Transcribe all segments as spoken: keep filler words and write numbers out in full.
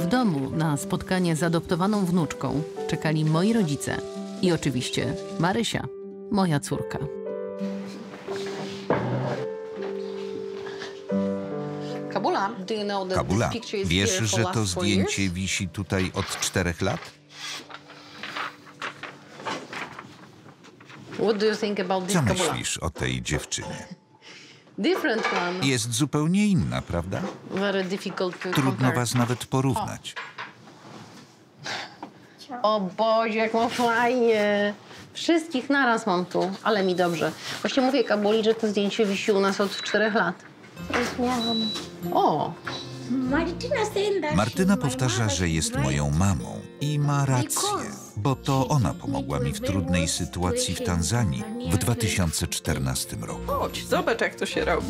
W domu na spotkanie z adoptowaną wnuczką czekali moi rodzice i oczywiście Marysia, moja córka. Kabula, wiesz, że to zdjęcie wisi tutaj od czterech lat? Co myślisz o tej dziewczynie? Jest zupełnie inna, prawda? Trudno was nawet porównać. O Boże, jak ma fajnie. Wszystkich naraz mam tu, ale mi dobrze. Właśnie mówię Kabuli, że to zdjęcie wisi u nas od czterech lat. O! Martyna powtarza, że jest moją mamą i ma rację, bo to ona pomogła mi w trudnej sytuacji w Tanzanii w dwa tysiące czternastym roku. Chodź, zobacz, jak to się robi.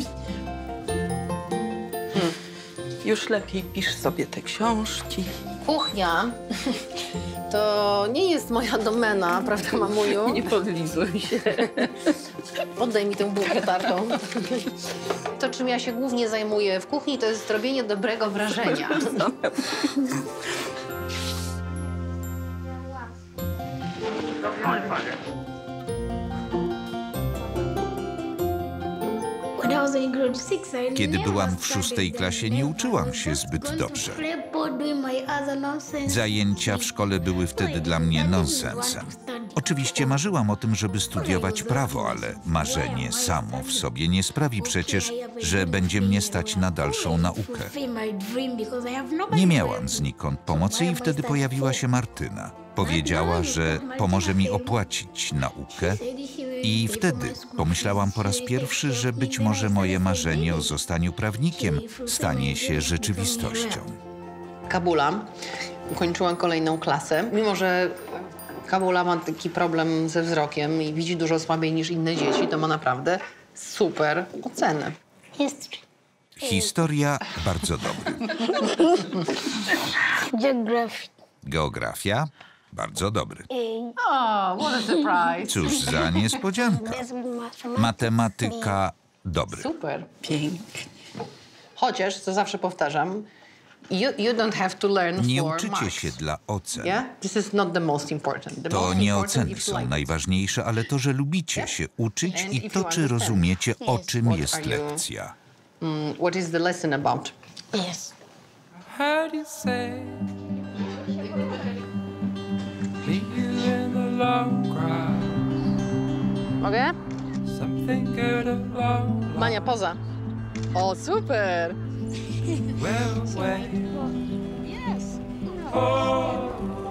Hmm. Już lepiej pisz sobie te książki. Kuchnia to nie jest moja domena, prawda, mamuju? Nie podlizuj się. Oddaj mi tę bułkę tartą. To, czym ja się głównie zajmuję w kuchni, to jest zrobienie dobrego wrażenia. Kiedy byłam w szóstej klasie, nie uczyłam się zbyt dobrze. Zajęcia w szkole były wtedy dla mnie nonsensem. Oczywiście marzyłam o tym, żeby studiować prawo, ale marzenie samo w sobie nie sprawi przecież, że będzie mnie stać na dalszą naukę. Nie miałam znikąd pomocy i wtedy pojawiła się Martyna. Powiedziała, że pomoże mi opłacić naukę i wtedy pomyślałam po raz pierwszy, że być może moje marzenie o zostaniu prawnikiem stanie się rzeczywistością. Kabula. Ukończyłam kolejną klasę. Mimo że Kabula ma taki problem ze wzrokiem i widzi dużo słabiej niż inne dzieci, to ma naprawdę super oceny. Historia bardzo dobra. Geografia bardzo dobry. Oh, what a surprise. Cóż za niespodzianka. Matematyka dobry. Super. Pięknie. Chociaż, co zawsze powtarzam, you, you don't have to learn Nie for uczycie marks. się dla ocen. Yeah? This is not the most important. The To most nie important oceny if you są like it. najważniejsze, ale to, że lubicie się uczyć And i if to, you czy understand. rozumiecie, o czym What jest are you- lekcja. Mm, what is the lesson about? How do you say? Meet you in the long grass. Mogę? Something good along. Mania, poza. O, super! Well, away. Oh,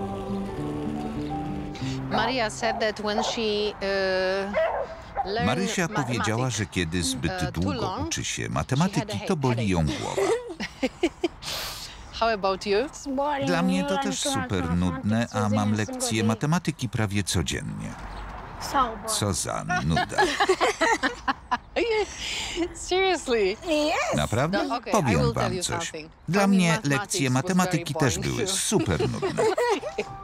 Maria said that when she uh, learned Marysia mathematics, powiedziała, że kiedy zbyt uh, too długo long, uczy się she matematyki, had a to boli ją głowa. How about you? Dla mnie to też super nudne, a mam lekcje matematyki prawie codziennie. Co za nuda. Seriously? Naprawdę? No, okay, I Powiem will tell wam you coś. something. Dla For me, mnie mathematics lekcje was matematyki very też boring były too. super nudne.